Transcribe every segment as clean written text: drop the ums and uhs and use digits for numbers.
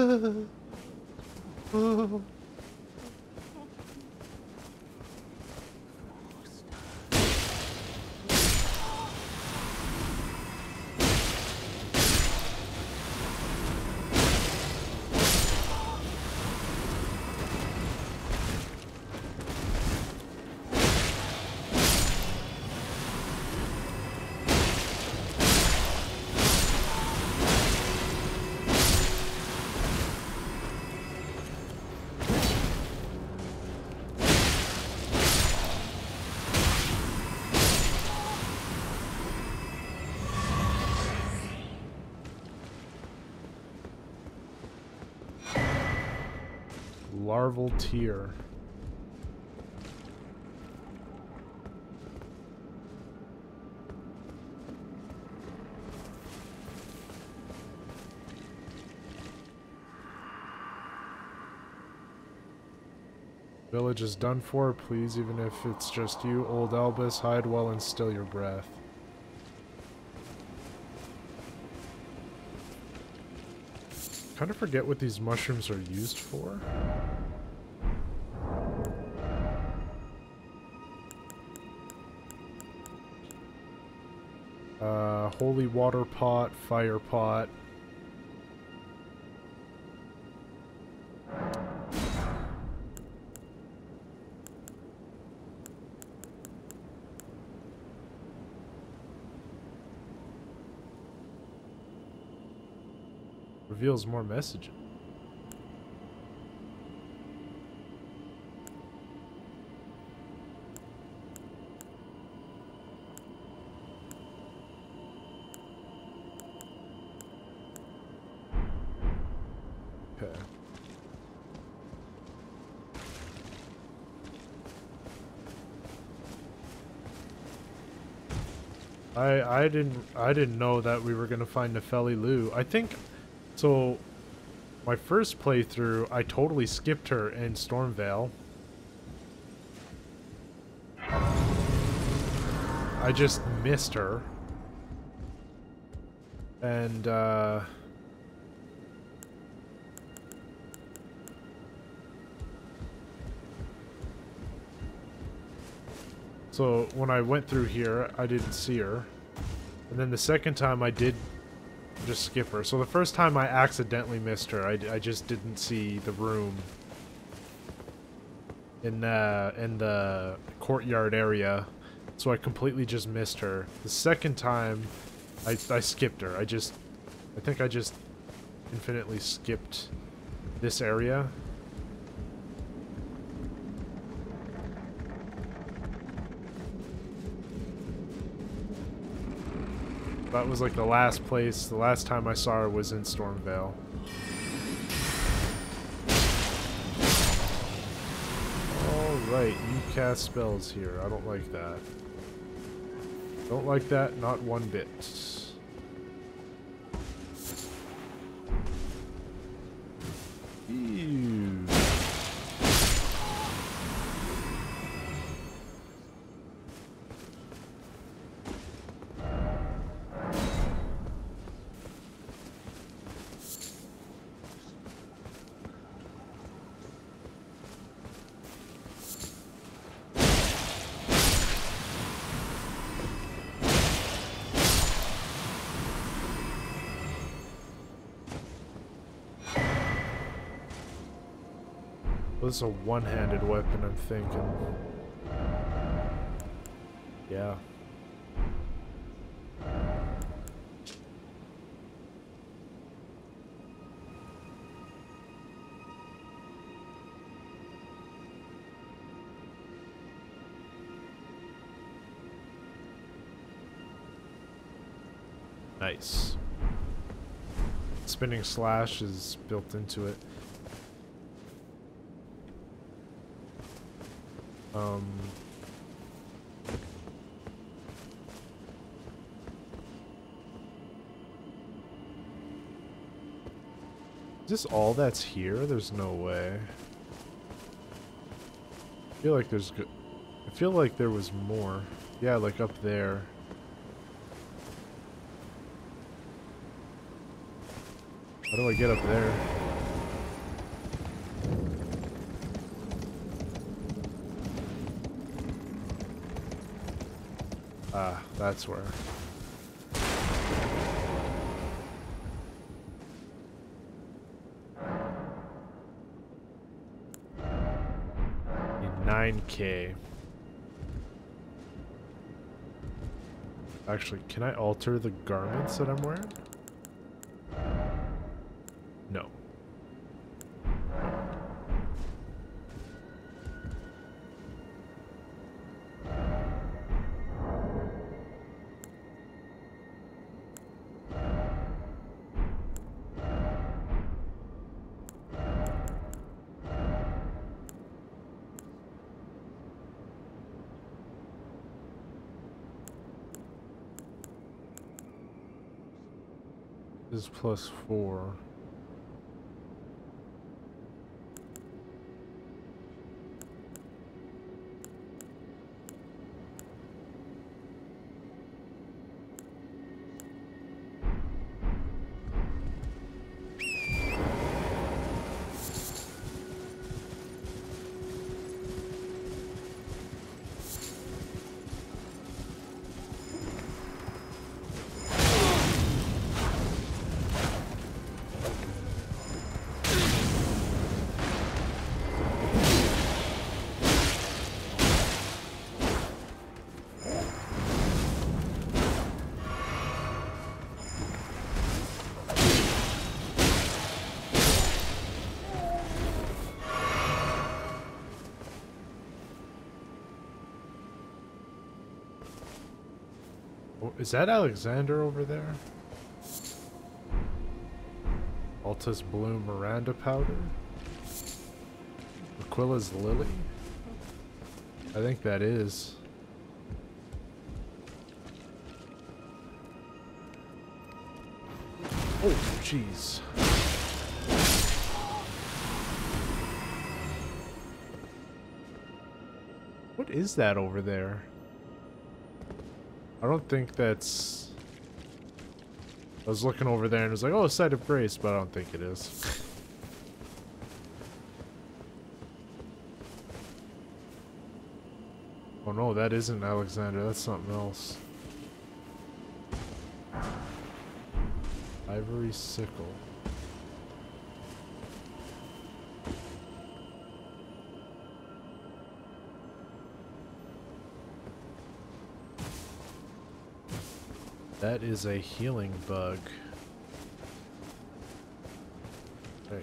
Oh. Larval tier. Village is done for, please, even if it's just you, old Albus, hide well and still your breath. Kind of forget what these mushrooms are used for. Holy water pot, fire pot. Reveals more messages. Okay. I didn't know that we were gonna find Nefeli Lu. I think so. My first playthrough, I totally skipped her in Stormvale. I just missed her. And so when I went through here, I didn't see her. And then the second time I did just skip her. So the first time I accidentally missed her. I just didn't see the room in the courtyard area. So I completely just missed her. The second time I skipped her. I think I just infinitely skipped this area. That was like the last place, the last time I saw her was in Stormvale. Alright, you cast spells here. I don't like that. Don't like that, not one bit. Ew. This is a one-handed weapon, I'm thinking. Yeah. Nice. Spinning slash is built into it. Is this all that's here? There's no way. I feel like there's good. I feel like there was more. Yeah, like up there. How do I get up there? Ah, that's where. Need 9K. Actually, can I alter the garments that I'm wearing? No. This is +4. Oh, is that Alexander over there? Altus Bloom Miranda powder? Aquila's Lily? I think that is. Oh, jeez. What is that over there? I don't think that's... I was looking over there and it was like, oh, a site of grace, but I don't think it is. Oh no, that isn't Alexander, that's something else. Ivory sickle. That is a healing bug. Right.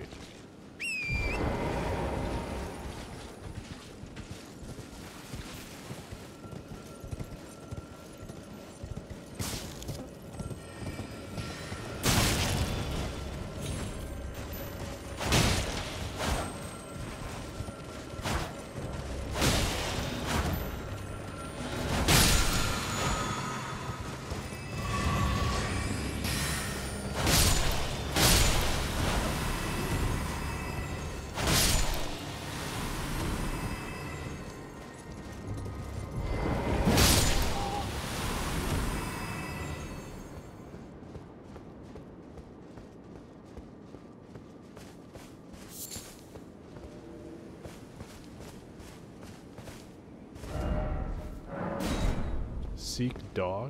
Seek dog?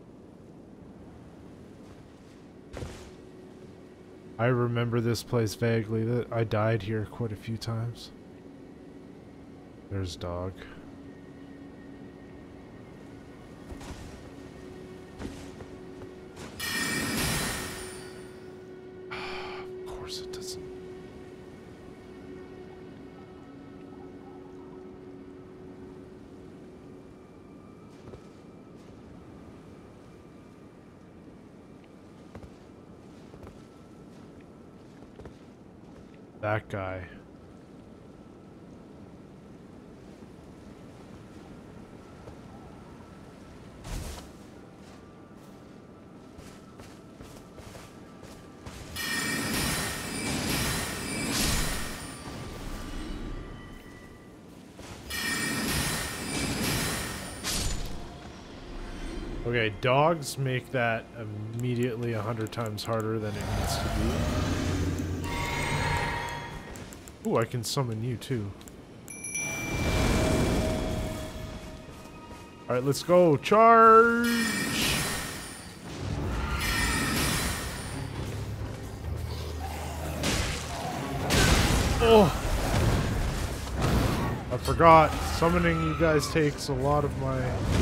I remember this place vaguely. That I died here quite a few times. There's dog. Of course it doesn't. That guy. Okay, dogs make that immediately 100 times harder than it needs to be. Ooh, I can summon you too. Alright, let's go. Charge! Oh! I forgot. Summoning you guys takes a lot of my...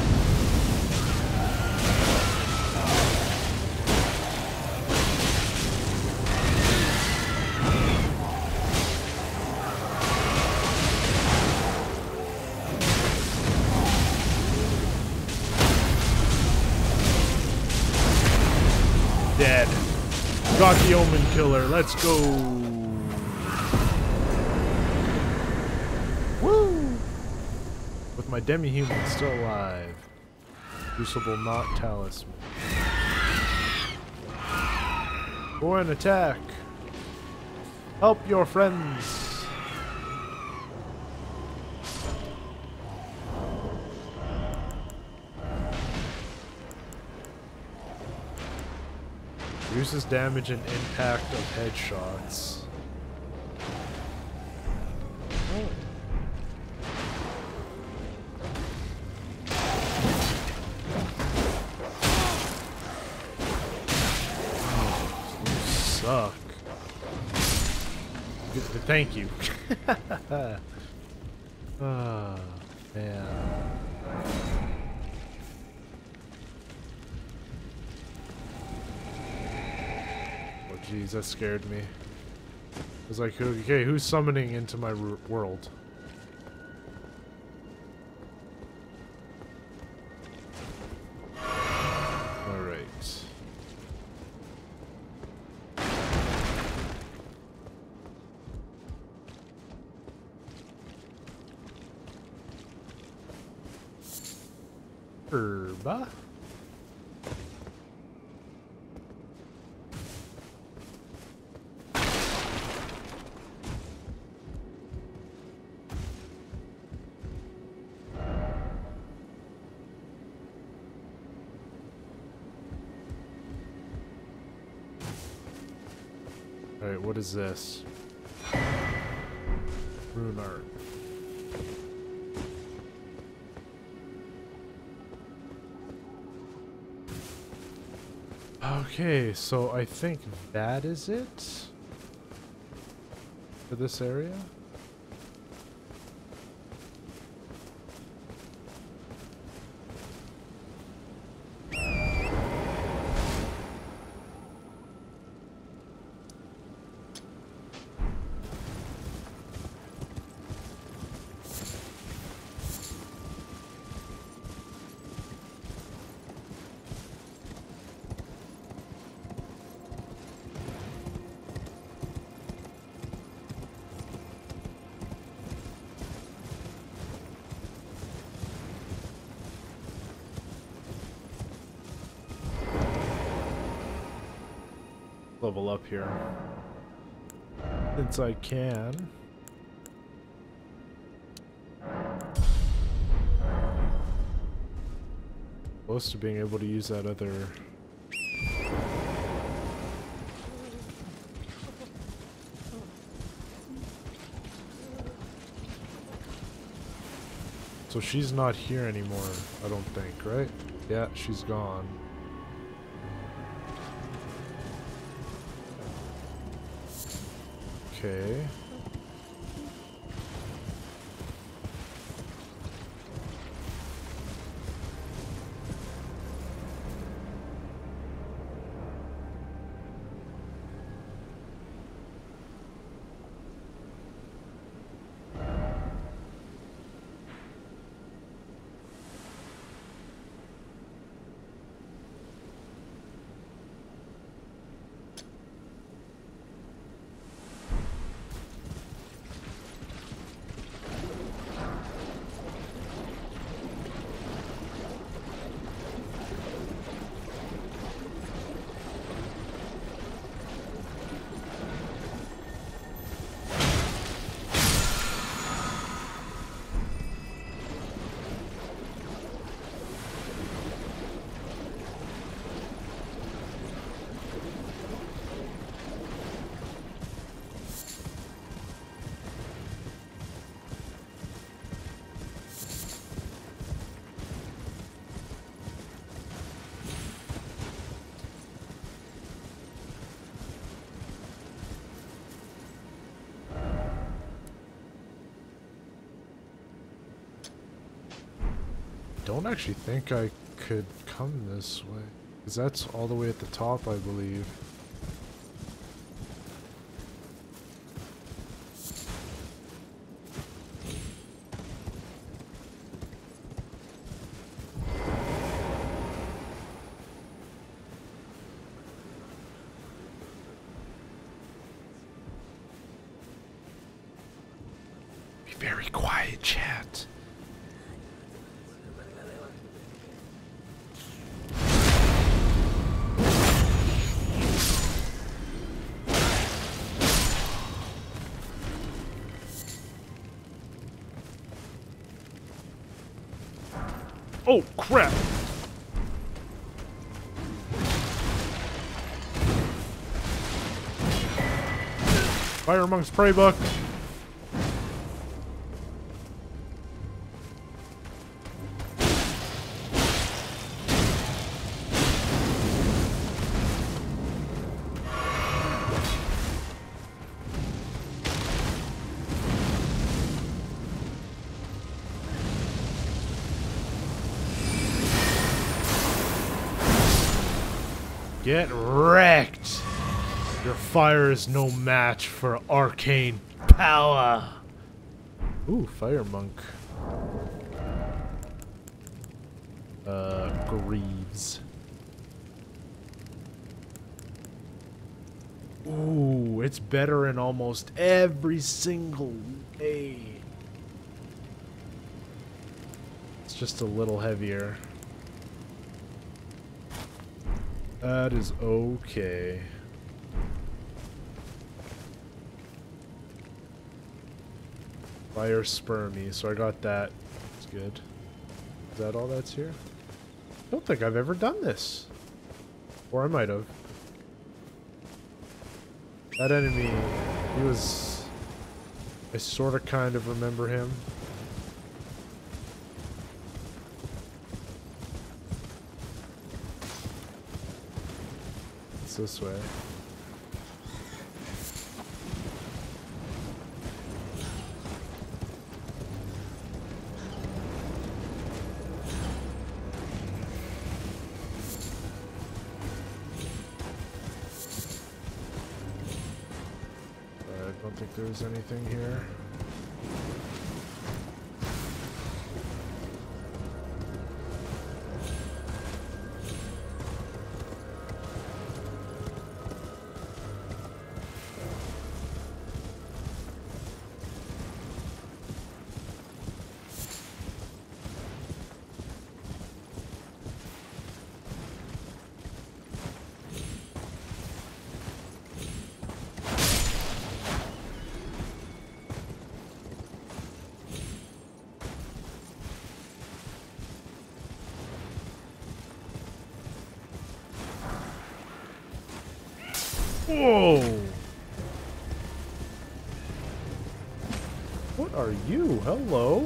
Dead. Got the Omen Killer. Let's go. Woo! With my demi-human still alive. Crucible not talisman. Go and attack. Help your friends. Reduces damage and impact of headshots. Oh. You suck. Thank you. Ah, man. Jeez, that scared me. I was like, okay, who's summoning into my world? Alright. Herba? Alright, what is this? Rune art. Okay, so I think that is it for this area. Level up here since I can. Close to being able to use that other. So she's not here anymore, I don't think, right? Yeah, she's gone. Okay. don't actually think I could come this way. Because that's all the way at the top, I believe. Be very quiet, chat. Oh, crap! Fire amongst prey buck. Get wrecked! Your fire is no match for arcane power! Ooh, fire monk. Greaves. Ooh, it's better in almost every single way. It's just a little heavier. That is okay. Fire Spermy, so I got that. That's good. Is that all that's here? I don't think I've ever done this. Or I might have. That enemy, he was... I sort of kind of remember him. It's this way. I don't think there's anything here. Whoa! What are you? Hello?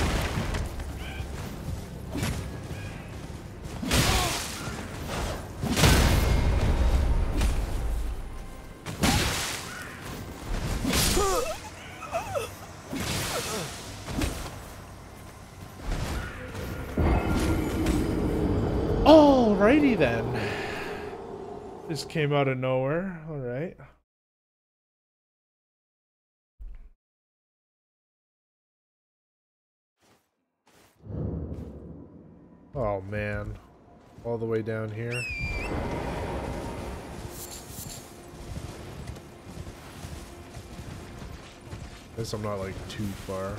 Alrighty then. This came out of nowhere. Alright. Oh man. All the way down here. Guess I'm not like too far.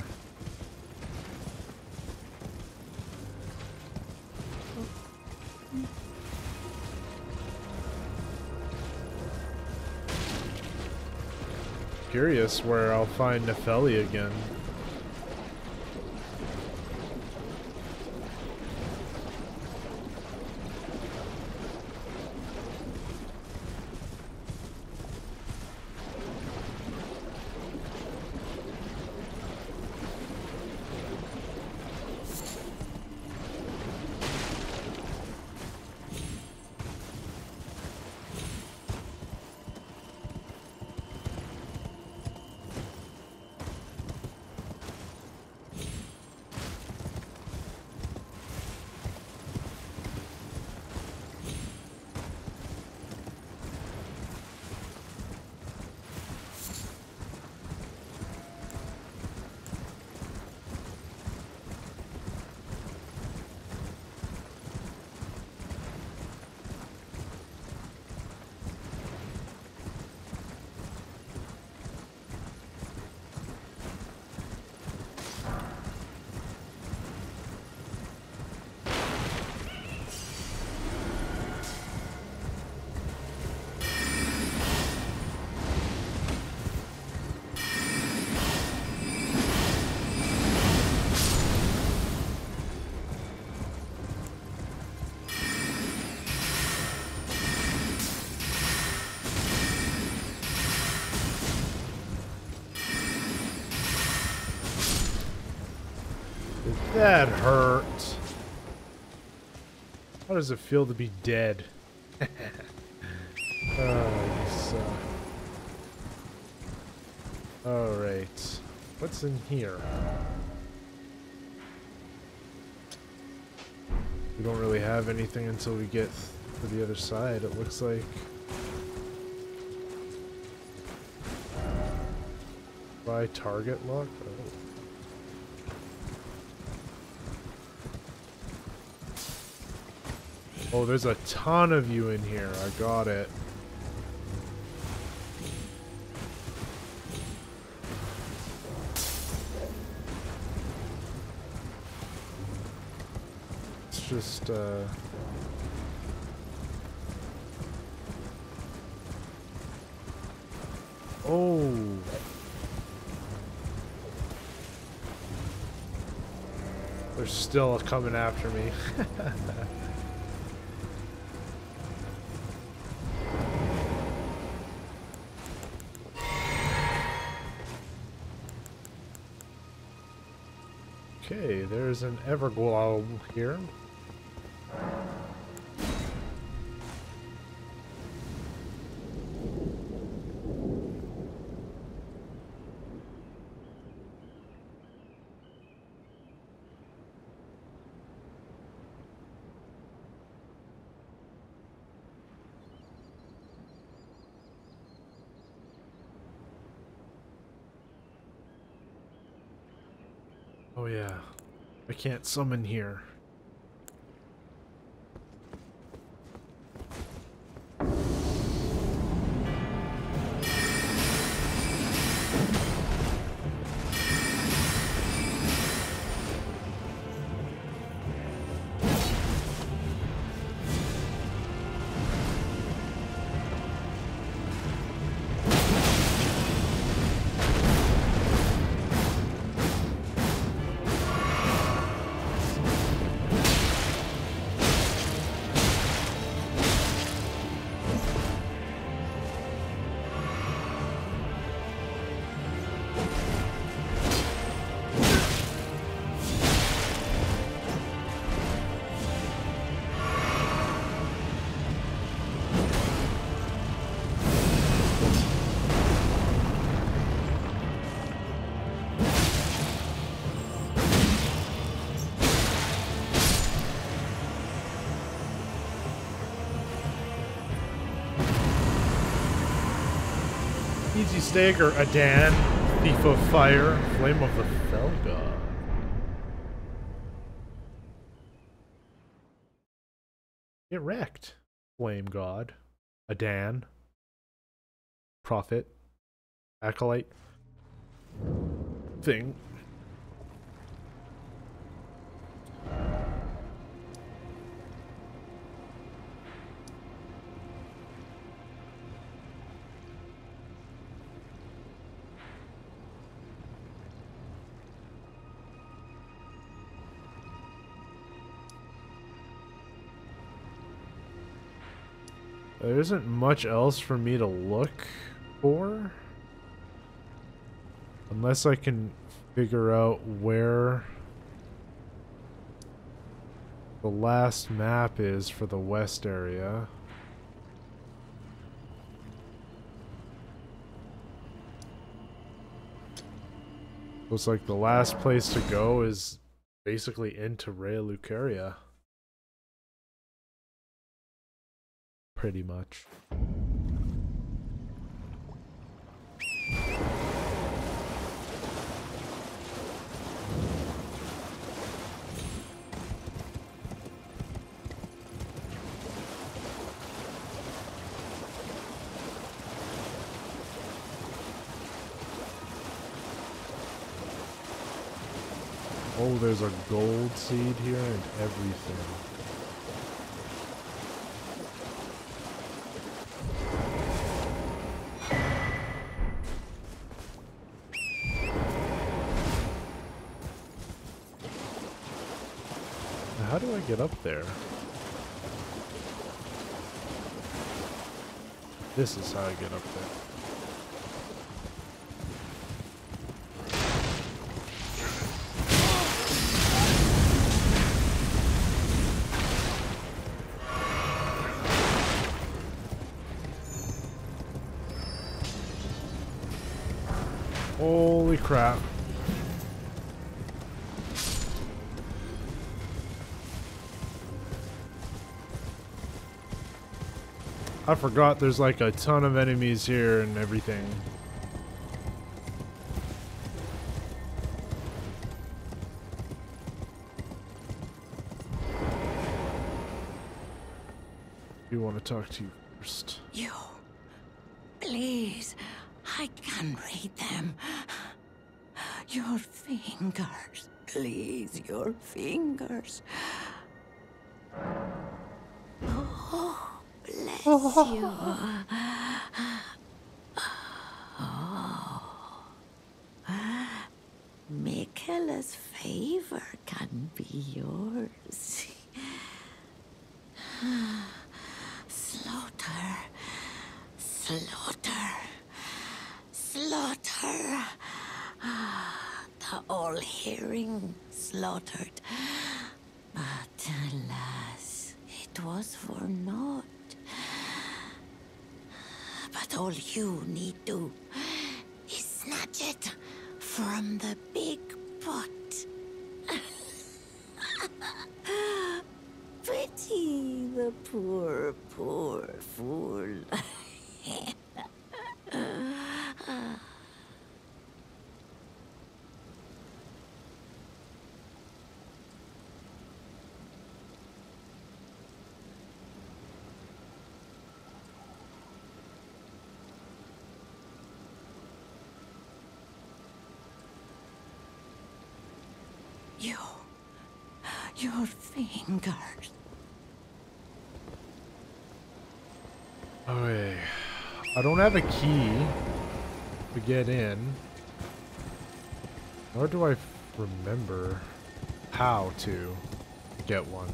Curious where I'll find Nefeli again. That hurt. How does it feel to be dead? Oh, you suck. Alright. What's in here? We don't really have anything until we get to the other side, it looks like. Buy target lock? Oh, there's a ton of you in here. I got it. It's just, oh. They're still coming after me. Okay, there's an Everglow here. Oh yeah, I can't summon here. Easy Staker, Adan, Thief of Fire, Flame of the Fell God. Get wrecked, Flame God, Adan, Prophet, Acolyte, thing. There isn't much else for me to look for. Unless I can figure out where the last map is for the west area. Looks like the last place to go is basically into Rhea Lucaria. Pretty much. Oh, there's a gold seed here and everything. How do I get up there? This is how I get up there. Holy crap. I forgot there's like a ton of enemies here and everything. I want to talk to you first. You, please, I can read them. Your fingers, please, your fingers. Oh, bless you. Oh, Michaela's favor can be yours. Slaughter, slaughter, slaughter. The all-hearing slaughtered. But alas, it was for naught. But all you need do is snatch it from the big pot. Pity the poor, poor fool. Your fingers. Okay. I don't have a key to get in. Nor do I remember how to get one.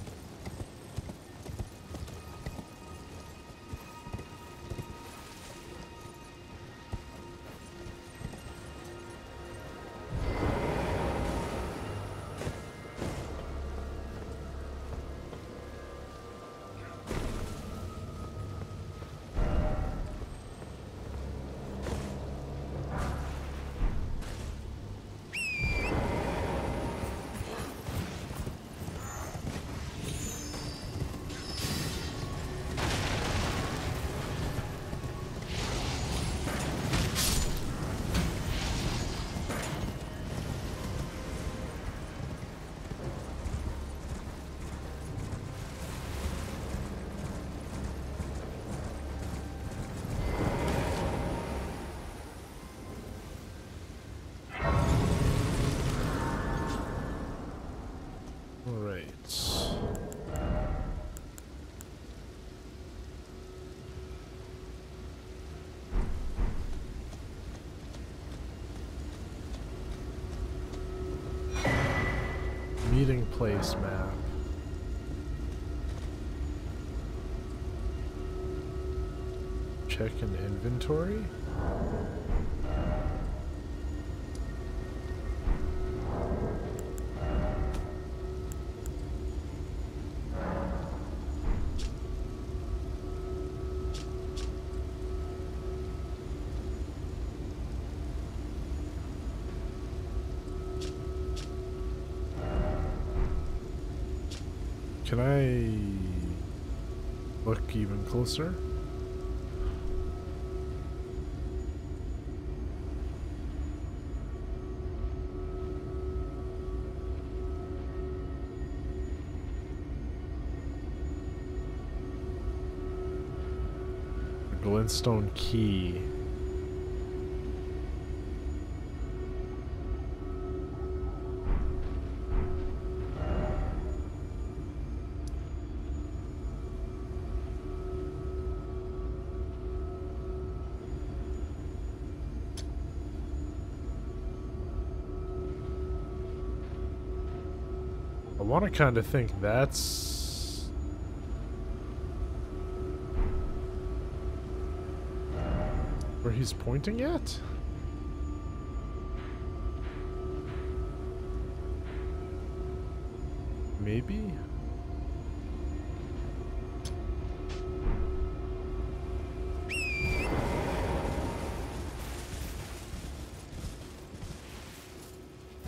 Meeting place map. Check an inventory. Can I look even closer? A glintstone key. I want to kind of think that's where he's pointing at. Maybe?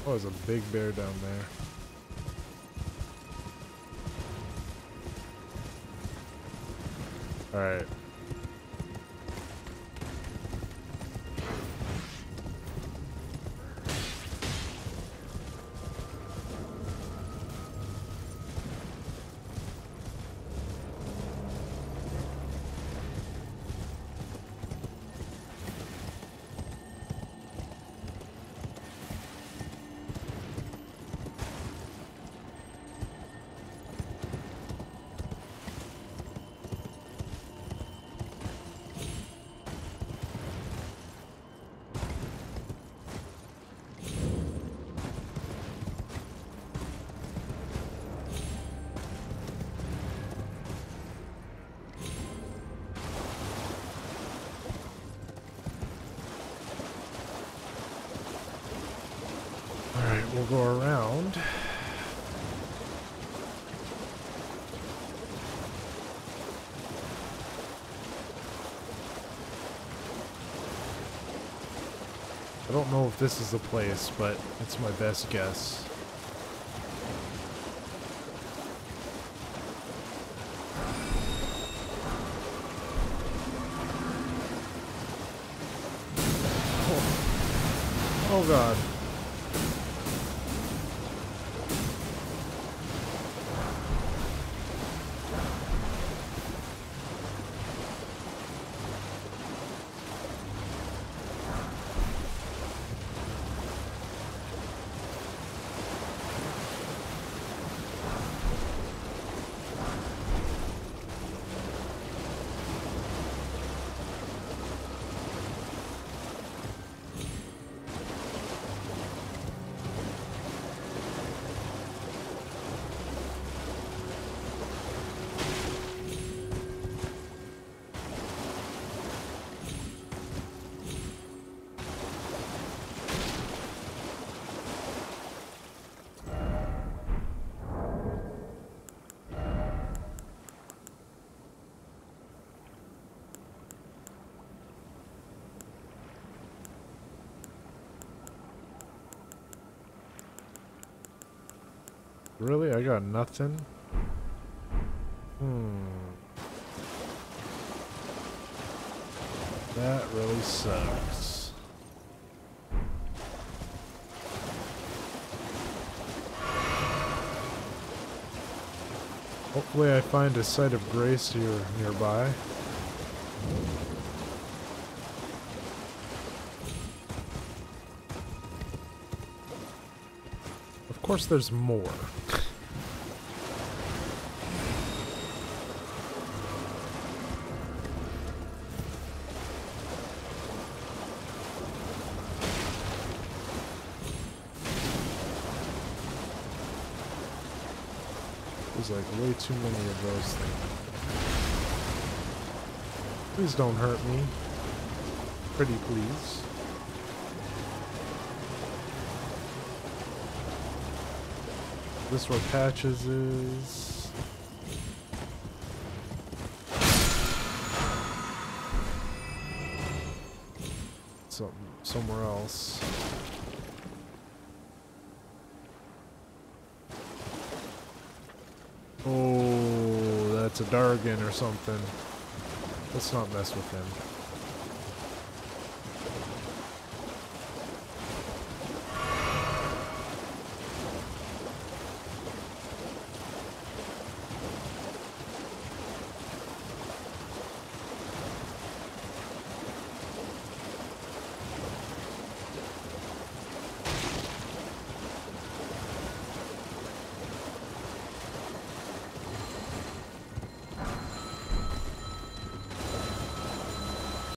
Oh, there's a big bear down there. Alright. Alright, we'll go around. I don't know if this is the place, but it's my best guess. Oh god. Really? I got nothing? That really sucks. Hopefully I find a site of grace here nearby. Of course there's more. There's like way too many of those things. Please don't hurt me. Pretty please. This where Patches is. Somewhere else. Oh, that's a Dargan or something. Let's not mess with him.